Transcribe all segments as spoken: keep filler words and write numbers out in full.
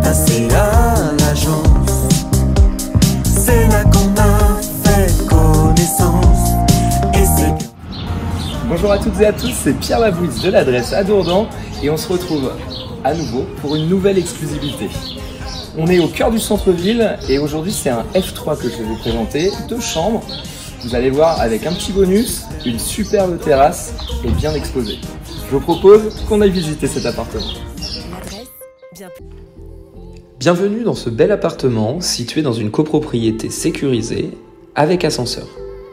passé à l'agence, c'est là qu'on a fait connaissance. Et c'est... Bonjour à toutes et à tous, c'est Pierre Lavouisse de l'adresse à Dourdan et on se retrouve à nouveau pour une nouvelle exclusivité. On est au cœur du centre-ville et aujourd'hui c'est un F trois que je vais vous présenter, deux chambres. Vous allez voir avec un petit bonus, une superbe terrasse et bien exposée. Je vous propose qu'on aille visiter cet appartement. Bienvenue dans ce bel appartement situé dans une copropriété sécurisée avec ascenseur.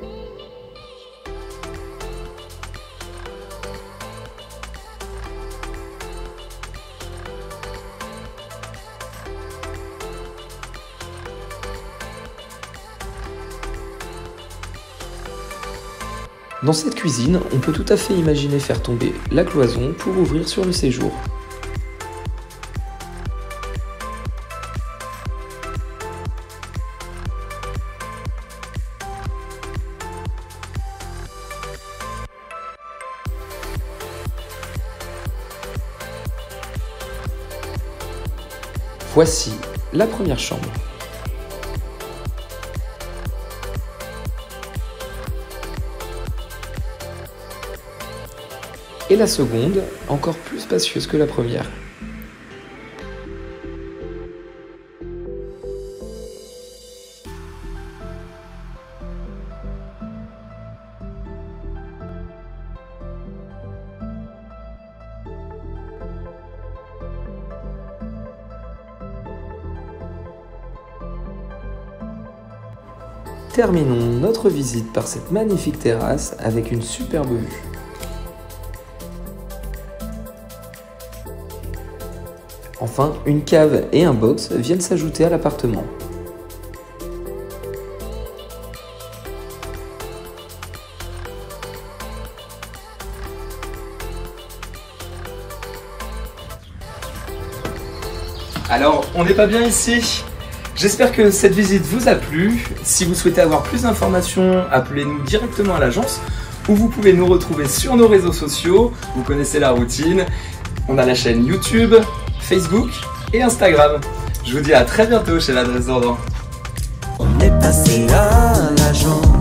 Dans cette cuisine, on peut tout à fait imaginer faire tomber la cloison pour ouvrir sur le séjour. Voici la première chambre. Et la seconde, encore plus spacieuse que la première. Terminons notre visite par cette magnifique terrasse avec une superbe vue. Enfin, une cave et un box viennent s'ajouter à l'appartement. Alors, on n'est pas bien ici. J'espère que cette visite vous a plu. Si vous souhaitez avoir plus d'informations, appelez-nous directement à l'agence ou vous pouvez nous retrouver sur nos réseaux sociaux. Vous connaissez la routine. On a la chaîne YouTube, Facebook et Instagram. Je vous dis à très bientôt chez l'adresse Dourdan. On est passé à l'agence.